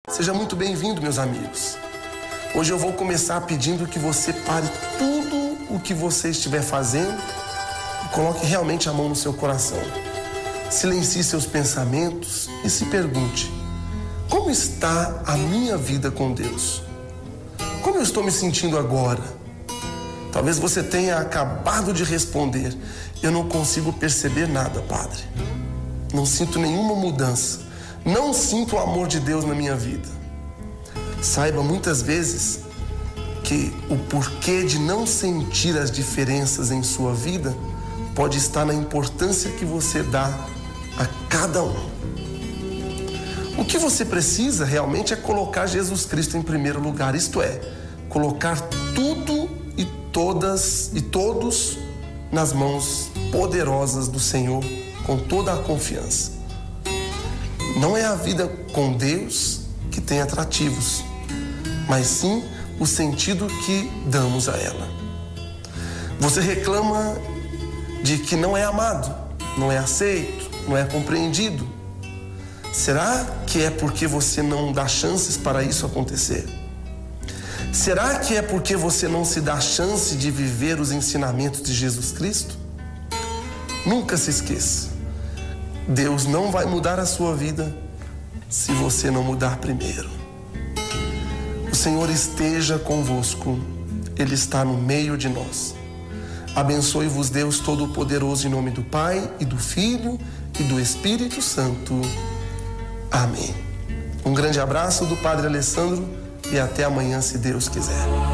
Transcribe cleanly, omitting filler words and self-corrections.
Seja muito bem-vindo, meus amigos. Hoje eu vou começar pedindo que você pare tudo o que você estiver fazendo e coloque realmente a mão no seu coração. Silencie seus pensamentos e se pergunte: como está a minha vida com Deus? Como eu estou me sentindo agora? Talvez você tenha acabado de responder: eu não consigo perceber nada, Padre. Não sinto nenhuma mudança. Não sinto o amor de Deus na minha vida. Saiba muitas vezes que o porquê de não sentir as diferenças em sua vida pode estar na importância que você dá a cada um. O que você precisa realmente é colocar Jesus Cristo em primeiro lugar, isto é, colocar tudo e todas e todos nas mãos poderosas do Senhor com toda a confiança. Não é a vida com Deus que tem atrativos, mas sim o sentido que damos a ela. Você reclama de que não é amado, não é aceito, não é compreendido. Será que é porque você não dá chances para isso acontecer? Será que é porque você não se dá chance de viver os ensinamentos de Jesus Cristo? Nunca se esqueça. Deus não vai mudar a sua vida se você não mudar primeiro. O Senhor esteja convosco. Ele está no meio de nós. Abençoe-vos Deus Todo-Poderoso, em nome do Pai e do Filho e do Espírito Santo. Amém. Um grande abraço do Padre Alessandro e até amanhã, se Deus quiser.